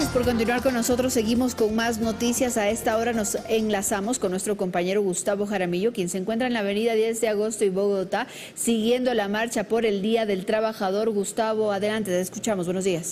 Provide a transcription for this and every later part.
Gracias por continuar con nosotros. Seguimos con más noticias. A esta hora nos enlazamos con nuestro compañero Gustavo Jaramillo, quien se encuentra en la avenida 10 de agosto y Bogotá, siguiendo la marcha por el Día del Trabajador. Gustavo, adelante, te escuchamos. Buenos días.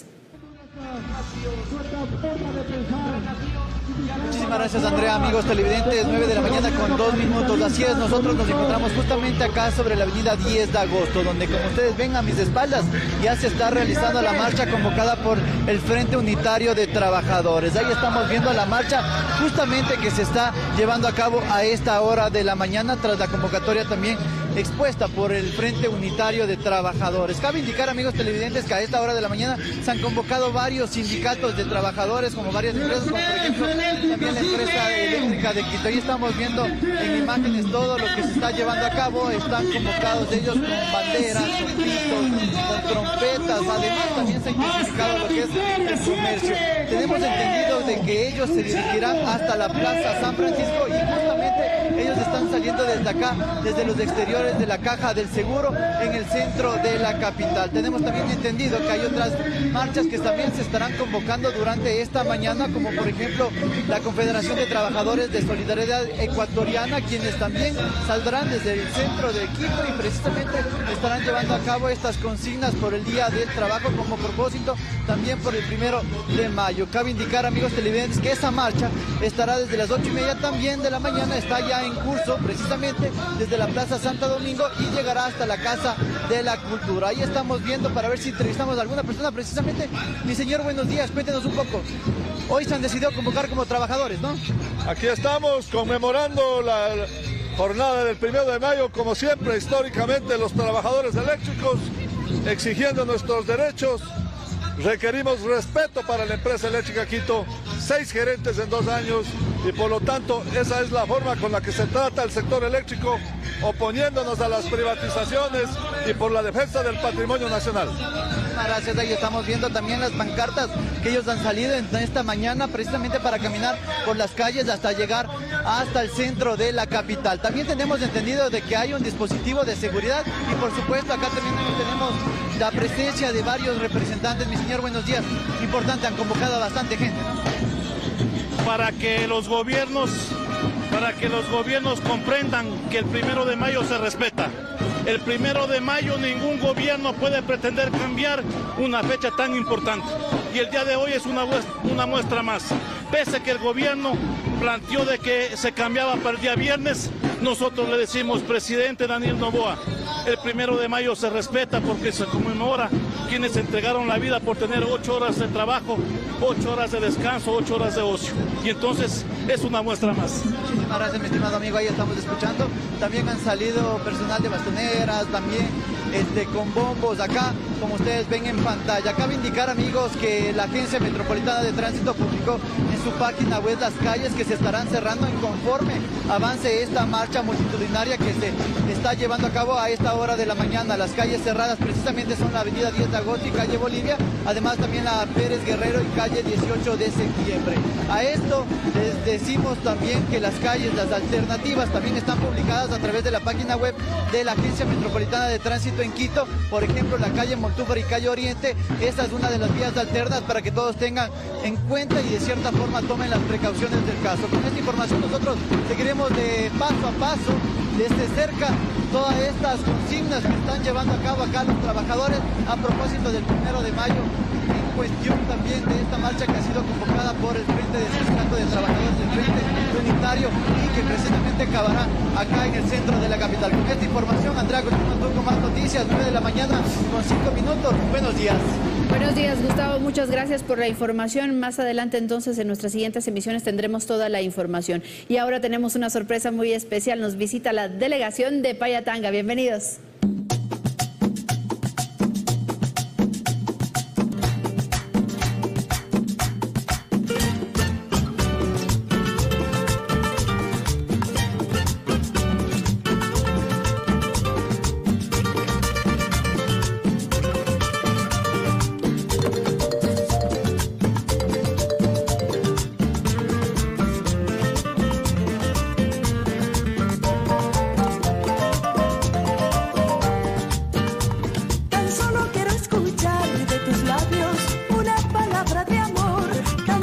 Muchísimas gracias, Andrea. Amigos televidentes, 9 de la mañana con 2 minutos. Así es, nosotros nos encontramos justamente acá sobre la avenida 10 de agosto, donde, como ustedes ven a mis espaldas, ya se está realizando la marcha convocada por el Frente Unitario de Trabajadores. Ahí estamos viendo la marcha justamente que se está llevando a cabo a esta hora de la mañana, tras la convocatoria también expuesta por el Frente Unitario de Trabajadores. Cabe indicar, amigos televidentes, que a esta hora de la mañana se han convocado varios sindicatos de trabajadores, como varias empresas, como por ejemplo también la empresa eléctrica de Quito. Ahí estamos viendo en imágenes todo lo que se está llevando a cabo. Están convocados ellos con banderas, con pitos, con trompetas. Además también se ha intensificado lo que es el comercio. Tenemos entendido de que ellos se dirigirán hasta la Plaza San Francisco y justamente ellos están saliendo desde acá, desde los exteriores de la Caja del Seguro, en el centro de la capital. Tenemos también entendido que hay otras marchas que también se estarán convocando durante esta mañana, como por ejemplo la Confederación de Trabajadores de Solidaridad Ecuatoriana, quienes también saldrán desde el centro de Quito y precisamente estarán llevando a cabo estas consignas por el Día del Trabajo como propósito también por el 1 de mayo. Cabe indicar, amigos televidentes, que esa marcha estará desde las 8:30 también de la mañana, está ya en curso precisamente desde la Plaza Santo Domingo y llegará hasta la Casa de la Cultura. Ahí estamos viendo para ver si entrevistamos a alguna persona precisamente. Mi señor, buenos días, cuéntenos un poco. Hoy se han decidido convocar como trabajadores, ¿no? Aquí estamos conmemorando la jornada del 1 de mayo, como siempre, históricamente, los trabajadores eléctricos, exigiendo nuestros derechos. Requerimos respeto para la empresa eléctrica Quito, 6 gerentes en 2 años, y por lo tanto esa es la forma con la que se trata el sector eléctrico, oponiéndonos a las privatizaciones y por la defensa del patrimonio nacional. Gracias. Ahí estamos viendo también las pancartas que ellos han salido en esta mañana precisamente para caminar por las calles hasta llegar hasta el centro de la capital. También tenemos entendido de que hay un dispositivo de seguridad y por supuesto acá también tenemos la presencia de varios representantes. Mi señor, buenos días. Importante, han convocado a bastante gente, ¿no? Para que los gobiernos comprendan que el 1 de mayo se respeta. El 1 de mayo ningún gobierno puede pretender cambiar una fecha tan importante. Y el día de hoy es una muestra más. Pese a que el gobierno planteó de que se cambiaba para el día viernes, nosotros le decimos, presidente Daniel Noboa, el 1 de mayo se respeta porque se conmemora quienes entregaron la vida por tener 8 horas de trabajo, 8 horas de descanso, 8 horas de ocio. Y entonces es una muestra más. Muchísimas gracias, mi estimado amigo. Ahí estamos escuchando. También han salido personal de bastoneras, también con bombos acá, como ustedes ven en pantalla. Cabe indicar, amigos, que la Agencia Metropolitana de Tránsito publicó en su página web las calles que se estarán cerrando en conforme avance esta marcha multitudinaria que se está llevando a cabo a esta hora de la mañana. Las calles cerradas precisamente son la avenida 10 de agosto y calle Bolivia, además también la Pérez Guerrero y calle 18 de septiembre. A esto les decimos también que las calles, las alternativas, también están publicadas a través de la página web de la Agencia Metropolitana de Tránsito en Quito. Por ejemplo, la calle Montúfar y calle Oriente, esta es una de las vías alternas para que todos tengan en cuenta y de cierta forma tomen las precauciones del caso. Con esta información nosotros seguiremos de paso a paso, desde cerca, todas estas consignas que están llevando a cabo acá los trabajadores a propósito del 1 de mayo, en cuestión también de esta marcha que ha sido convocada por el Frente de Sindicato de Trabajadores del Frente Unitario y que precisamente acabará acá en el centro de la capital. Con esta información, Andrea, continuamos con más noticias, 9 de la mañana con 5 minutos. Buenos días. Buenos días, Gustavo. Muchas gracias por la información. Más adelante, entonces, en nuestras siguientes emisiones tendremos toda la información. Y ahora tenemos una sorpresa muy especial. Nos visita la delegación de Payatanga. Bienvenidos. Tan solo quiero escuchar de tus labios una palabra de amor.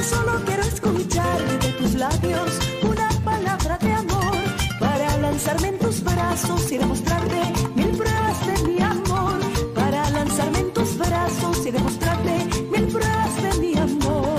brazos y demostrarte mil pruebas de mi amor. Para lanzarme en tus brazos y demostrarte mil pruebas de mi amor.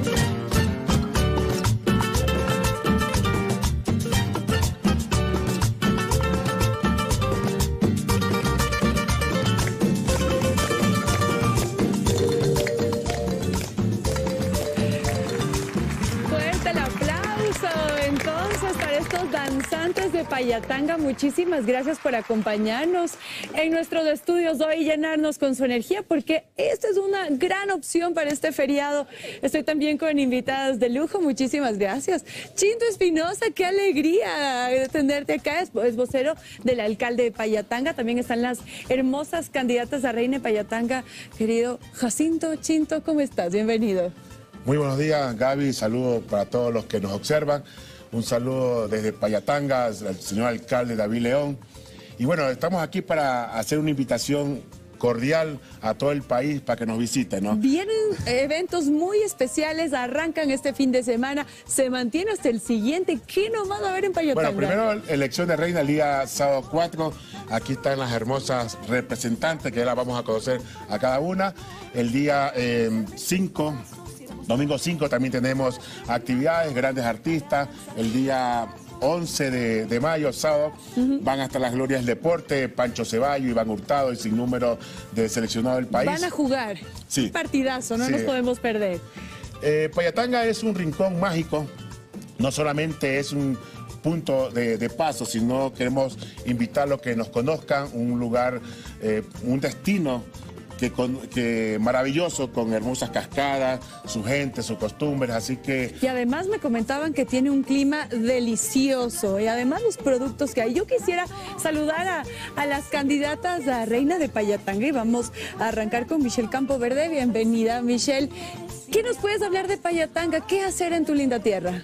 Estos danzantes de Payatanga, muchísimas gracias por acompañarnos en nuestros estudios hoy y llenarnos con su energía, porque esta es una gran opción para este feriado. Estoy también con invitadas de lujo, muchísimas gracias. Chinto Espinosa, qué alegría de tenerte acá, es vocero del alcalde de Payatanga. También están las hermosas candidatas a reina de Payatanga. Querido Jacinto Chinto, ¿cómo estás? Bienvenido. Muy buenos días, Gaby, saludos para todos los que nos observan. Un saludo desde Payatanga al señor alcalde David León. Y bueno, estamos aquí para hacer una invitación cordial a todo el país para que nos visiten, ¿no? Vienen eventos muy especiales, arrancan este fin de semana, se mantiene hasta el siguiente. ¿Qué nos van a ver en Payatanga? Bueno, primero elección de reina el día sábado 4. Aquí están las hermosas representantes que ya las vamos a conocer a cada una. El día 5... Domingo 5 también tenemos actividades, grandes artistas. El día 11 de mayo, sábado, van hasta las glorias del deporte, Pancho Ceballos, Iván Hurtado y sin número de seleccionado del país. Van a jugar. Sí. Un partidazo, no Sí. nos podemos perder. Payatanga es un rincón mágico, no solamente es un punto de paso, sino queremos invitarlos a que nos conozcan, un lugar, un destino que maravilloso, con hermosas cascadas, su gente, sus costumbres, así que... Y además me comentaban que tiene un clima delicioso y además los productos que hay. Yo quisiera saludar a las candidatas a reina de Payatanga y vamos a arrancar con Michelle Campoverde. Bienvenida, Michelle. ¿Qué nos puedes hablar de Payatanga? ¿Qué hacer en tu linda tierra?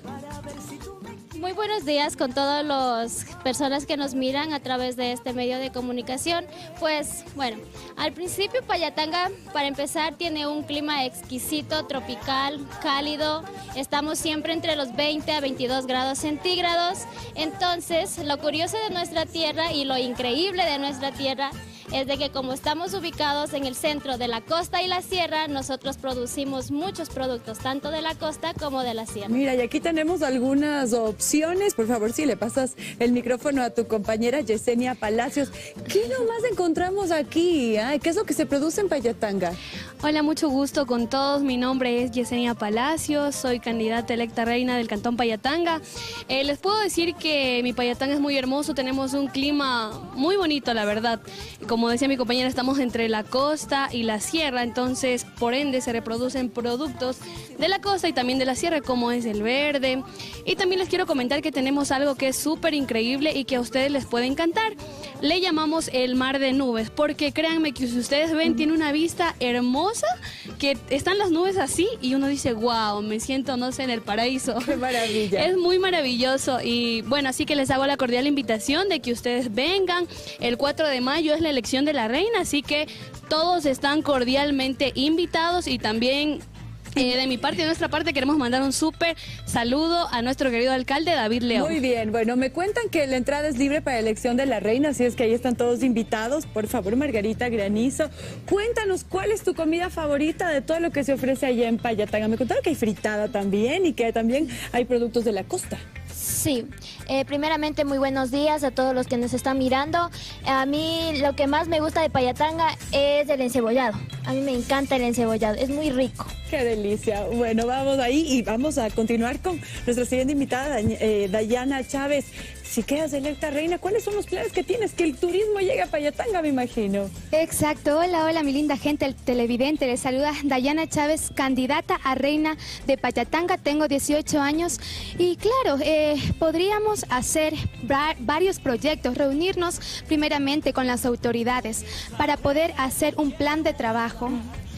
Muy buenos días con todas las personas que nos miran a través de este medio de comunicación. Pues bueno, al principio Payatanga, para empezar, tiene un clima exquisito, tropical, cálido. Estamos siempre entre los 20 a 22 grados centígrados. Entonces, lo curioso de nuestra tierra y lo increíble de nuestra tierra es de que como estamos ubicados en el centro de la costa y la sierra, nosotros producimos muchos productos, tanto de la costa como de la sierra. Mira, y aquí tenemos algunas opciones. Por favor, si le pasas el micrófono a tu compañera Yesenia Palacios. ¿Qué nomás encontramos aquí? ¿Qué es lo que se produce en Payatanga? Hola, mucho gusto con todos. Mi nombre es Yesenia Palacios, soy candidata electa reina del Cantón Payatanga. Les puedo decir que mi Payatanga es muy hermoso, tenemos un clima muy bonito, la verdad. Como decía mi compañera, estamos entre la costa y la sierra, entonces por ende se reproducen productos de la costa y también de la sierra, como es el verde. Y también les quiero comentar que tenemos algo que es súper increíble y que a ustedes les puede encantar. Le llamamos el mar de nubes, porque créanme que si ustedes ven, tiene una vista hermosa, que están las nubes así y uno dice, wow, me siento, no sé, en el paraíso. ¡Qué maravilla! Es muy maravilloso y bueno, así que les hago la cordial invitación de que ustedes vengan. El 4 de mayo es la elección de la reina, así que todos están cordialmente invitados y también... de mi parte y de nuestra parte queremos mandar un súper saludo a nuestro querido alcalde David León. Muy bien, bueno, me cuentan que la entrada es libre para la elección de la reina, así es que ahí están todos invitados. Por favor, Margarita Granizo, cuéntanos cuál es tu comida favorita de todo lo que se ofrece allá en Payatanga. Me contaron que hay fritada también y que también hay productos de la costa. Sí, primeramente muy buenos días a todos los que nos están mirando. A mí lo que más me gusta de Payatanga es el encebollado. A mí me encanta el encebollado, es muy rico. ¡Qué delicia! Bueno, vamos ahí y vamos a continuar con nuestra siguiente invitada, Dayana Chávez. Si quedas electa reina, ¿cuáles son los planes que tienes? Que el turismo llegue a Payatanga, me imagino. Exacto. Hola, hola, mi linda gente, el televidente. Les saluda Dayana Chávez, candidata a reina de Payatanga. Tengo 18 años y claro, podríamos hacer varios proyectos, reunirnos primeramente con las autoridades para poder hacer un plan de trabajo.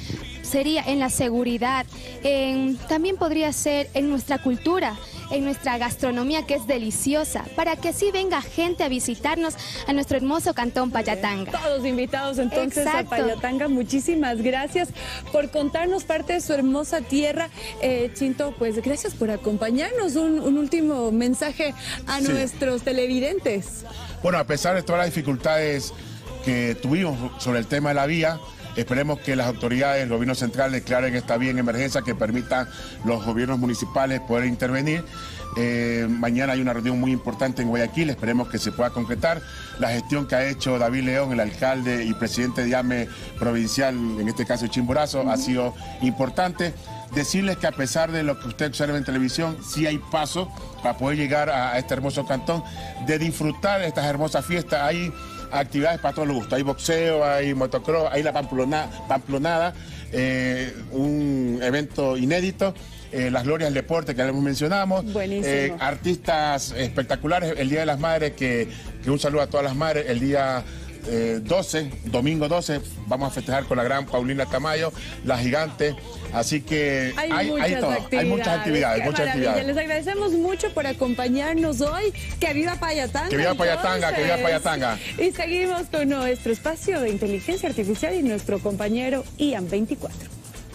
Sería en la seguridad, también podría ser en nuestra cultura, en nuestra gastronomía que es deliciosa, para que así venga gente a visitarnos a nuestro hermoso Cantón Payatanga. Todos invitados entonces. Exacto. A Payatanga. Muchísimas gracias por contarnos parte de su hermosa tierra. Chinto, pues gracias por acompañarnos. Un último mensaje a nuestros televidentes. Bueno, a pesar de todas las dificultades que tuvimos sobre el tema de la vía, esperemos que las autoridades del gobierno central declaren esta vía en emergencia que permita los gobiernos municipales poder intervenir. Mañana hay una reunión muy importante en Guayaquil, esperemos que se pueda concretar. La gestión que ha hecho David León, el alcalde y presidente de AME provincial, en este caso Chimborazo, ha sido importante. Decirles que a pesar de lo que usted observa en televisión, sí hay paso para poder llegar a este hermoso cantón, de disfrutar de estas hermosas fiestas. Hay actividades para todos los gustos, hay boxeo, hay motocross, hay la pamplonada, un evento inédito, las glorias del deporte que ya hemos mencionado, artistas espectaculares, el Día de las Madres, que un saludo a todas las madres, el día 12, domingo 12, vamos a festejar con la gran Paulina Tamayo, la gigante, así que hay muchas actividades. Les agradecemos mucho por acompañarnos hoy. ¡Que viva Payatanga! ¡Que viva Payatanga! ¡Que viva Payatanga! Y seguimos con nuestro espacio de inteligencia artificial y nuestro compañero Ian 24.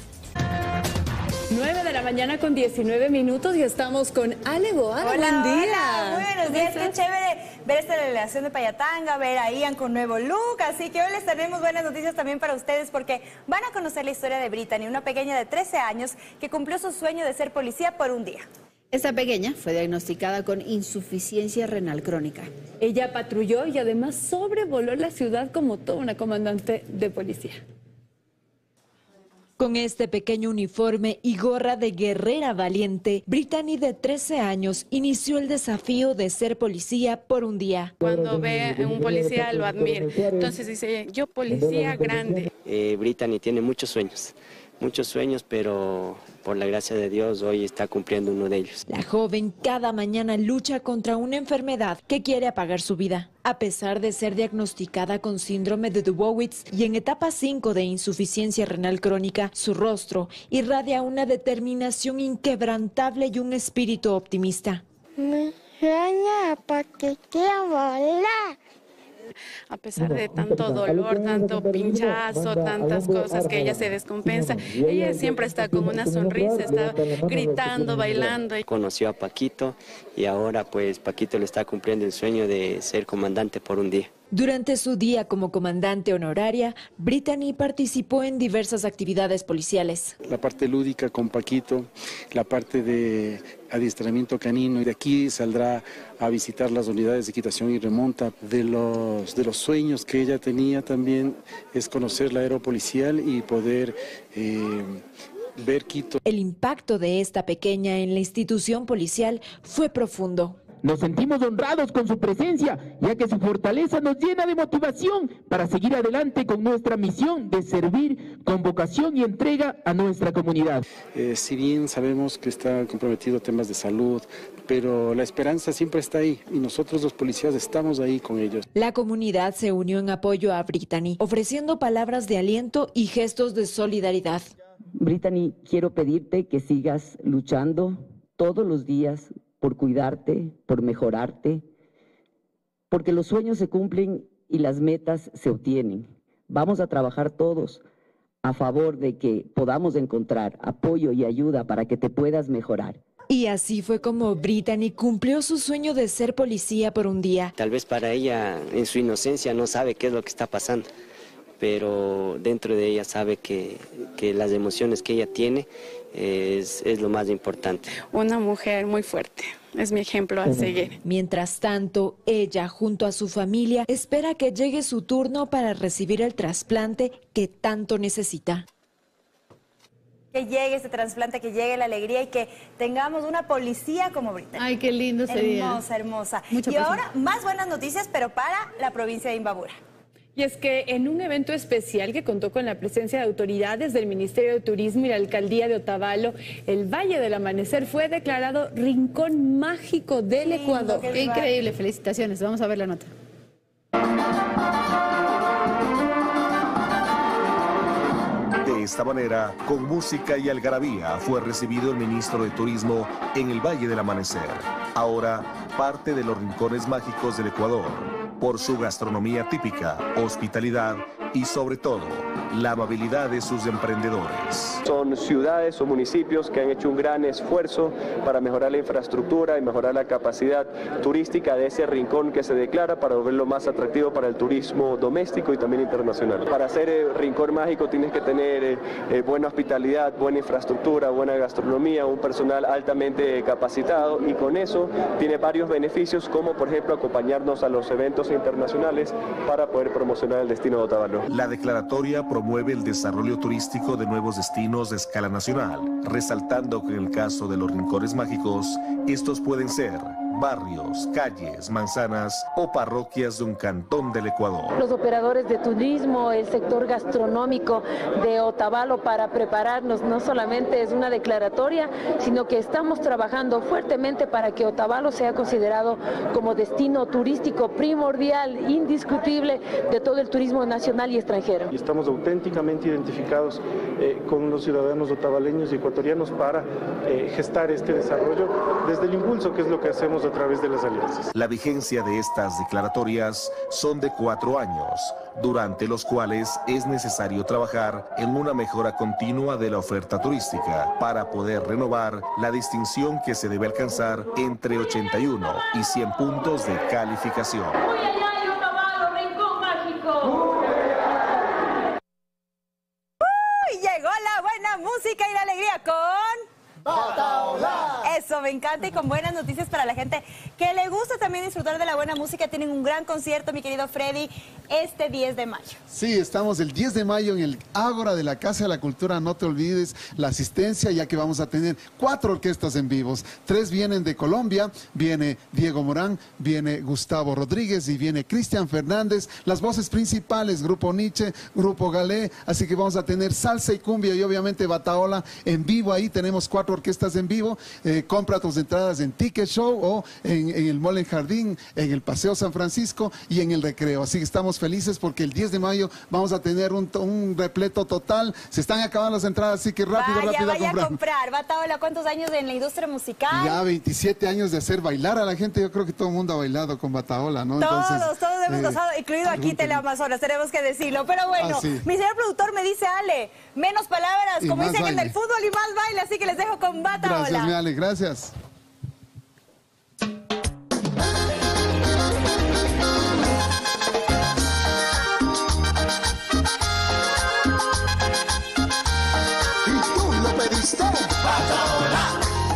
9 de la mañana con 19 minutos y estamos con Ale Boada. Hola, buen día. Hola, muy buenos días. Qué chévere ver esta delegación de Payatanga, ver a Ian con nuevo look. Así que hoy les tenemos buenas noticias también para ustedes porque van a conocer la historia de Brittany, una pequeña de 13 años que cumplió su sueño de ser policía por un día. Esta pequeña fue diagnosticada con insuficiencia renal crónica. Ella patrulló y además sobrevoló la ciudad como toda una comandante de policía. Con este pequeño uniforme y gorra de guerrera valiente, Brittany, de 13 años, inició el desafío de ser policía por un día. Cuando ve a un policía lo admira, entonces dice, yo policía grande. Brittany tiene muchos sueños, pero por la gracia de Dios hoy está cumpliendo uno de ellos. La joven cada mañana lucha contra una enfermedad que quiere apagar su vida. A pesar de ser diagnosticada con síndrome de Dubowitz y en etapa 5 de insuficiencia renal crónica, su rostro irradia una determinación inquebrantable y un espíritu optimista. Me sueña porque quiero volar. A pesar de tanto dolor, tanto pinchazo, tantas cosas que ella se descompensa, ella siempre está con una sonrisa, está gritando, bailando. Conoció a Paquito y ahora pues Paquito le está cumpliendo el sueño de ser comandante por un día. Durante su día como comandante honoraria, Brittany participó en diversas actividades policiales. La parte lúdica con Paquito, la parte de adiestramiento canino, y de aquí saldrá a visitar las unidades de equitación y remonta. De los sueños que ella tenía también es conocer la aeropolicial y poder ver Quito. El impacto de esta pequeña en la institución policial fue profundo. Nos sentimos honrados con su presencia, ya que su fortaleza nos llena de motivación para seguir adelante con nuestra misión de servir con vocación y entrega a nuestra comunidad. Si bien sabemos que está comprometido a temas de salud, pero la esperanza siempre está ahí y nosotros los policías estamos ahí con ellos. La comunidad se unió en apoyo a Brittany, ofreciendo palabras de aliento y gestos de solidaridad. Brittany, quiero pedirte que sigas luchando todos los días por cuidarte, por mejorarte, porque los sueños se cumplen y las metas se obtienen. Vamos a trabajar todos a favor de que podamos encontrar apoyo y ayuda para que te puedas mejorar. Y así fue como Brittany cumplió su sueño de ser policía por un día. Tal vez para ella, en su inocencia, no sabe qué es lo que está pasando, pero dentro de ella sabe que las emociones que ella tiene es lo más importante. Una mujer muy fuerte, es mi ejemplo a seguir. Mientras tanto, ella junto a su familia espera que llegue su turno para recibir el trasplante que tanto necesita. Que llegue este trasplante, que llegue la alegría y que tengamos una policía como Brittany. Ay, qué lindo sería. Hermosa, hermosa. Y ahora, más buenas noticias, pero para la provincia de Imbabura. Y es que en un evento especial que contó con la presencia de autoridades del Ministerio de Turismo y la Alcaldía de Otavalo, el Valle del Amanecer fue declarado Rincón Mágico del Ecuador. Qué increíble, felicitaciones. Vamos a ver la nota. De esta manera, con música y algarabía, fue recibido el ministro de Turismo en el Valle del Amanecer, ahora parte de los rincones mágicos del Ecuador, por su gastronomía típica, hospitalidad y sobre todo, la amabilidad de sus emprendedores. Son ciudades o municipios que han hecho un gran esfuerzo para mejorar la infraestructura y mejorar la capacidad turística de ese rincón que se declara para volverlo más atractivo para el turismo doméstico y también internacional. Para ser rincón mágico tienes que tener buena hospitalidad, buena infraestructura, buena gastronomía, un personal altamente capacitado y con eso tiene varios beneficios como por ejemplo acompañarnos a los eventos internacionales para poder promocionar el destino de Otavalo. La declaratoria promueve el desarrollo turístico de nuevos destinos de escala nacional, resaltando que en el caso de los rincones mágicos, estos pueden ser barrios, calles, manzanas o parroquias de un cantón del Ecuador. Los operadores de turismo, el sector gastronómico de Otavalo para prepararnos, no solamente es una declaratoria, sino que estamos trabajando fuertemente para que Otavalo sea considerado como destino turístico primordial, indiscutible de todo el turismo nacional y extranjero. Y estamos auténticamente identificados con los ciudadanos otavaleños y ecuatorianos para gestar este desarrollo desde el impulso, que es lo que hacemos a través de las alianzas. La vigencia de estas declaratorias son de 4 años, durante los cuales es necesario trabajar en una mejora continua de la oferta turística para poder renovar la distinción que se debe alcanzar entre 81 y 100 puntos de calificación. Llegó la buena música y la alegría con... Batahola. Eso, me encanta, y con buenas noticias para la gente que le gusta también disfrutar de la buena música. Tienen un gran concierto, mi querido Freddy, este 10 de mayo. Sí, estamos el 10 de mayo en el Ágora de la Casa de la Cultura. No te olvides la asistencia, ya que vamos a tener 4 orquestas en vivos. 3 vienen de Colombia, viene Diego Morán, viene Gustavo Rodríguez y viene Cristian Fernández. Las voces principales, Grupo Nietzsche, Grupo Galé, así que vamos a tener salsa y cumbia y obviamente Batahola en vivo. Ahí tenemos 4 orquestas en vivo. Compra tus entradas en Ticket Show o en el Mall El Jardín, en el Paseo San Francisco y en el Recreo. Así que estamos felices porque el 10 de mayo vamos a tener un repleto total. Se están acabando las entradas, así que rápido a comprar. Batahola, ¿cuántos años en la industria musical? Ya 27 años de hacer bailar a la gente. Yo creo que todo el mundo ha bailado con Batahola, ¿no? Todos hemos gozado, incluido aquí Teleamazonas, tenemos que decirlo. Pero bueno, mi señor productor me dice, Ale, menos palabras, y como dicen en el fútbol, y más baile, así que les dejo con Batahola. Gracias, mi Ale, gracias. Y tú lo pediste, Batahola.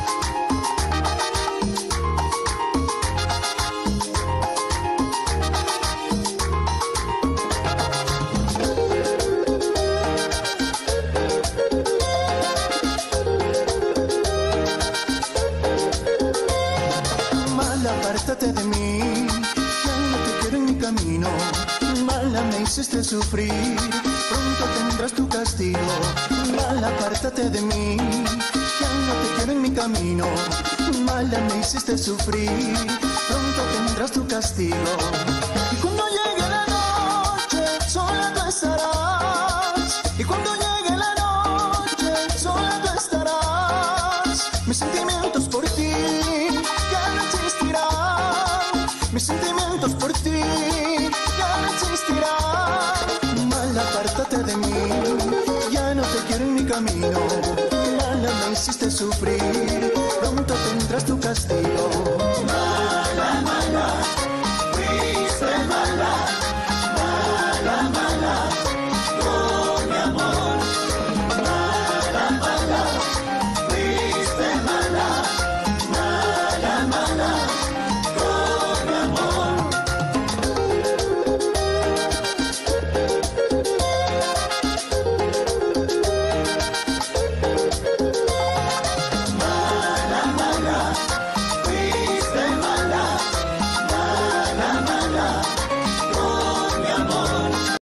Apártate de mí, ya no te quiero en mi camino. Mala me hiciste sufrir, pronto tendrás tu castigo. Mala, apártate de mí, ya no te quiero en mi camino. Mala me hiciste sufrir, pronto tendrás tu castigo. Y cuando llegue la noche, sola tú estarás. Y cuando llegue la noche, sola tú estarás. Mis sentimientos por ti ya no existirán. Mis sentimientos por ti ya no existirán. Mala, apártate de mí, ya no te quiero en mi camino. Mala, me hiciste sufrir, pronto tendrás tu castigo. Mala, mala.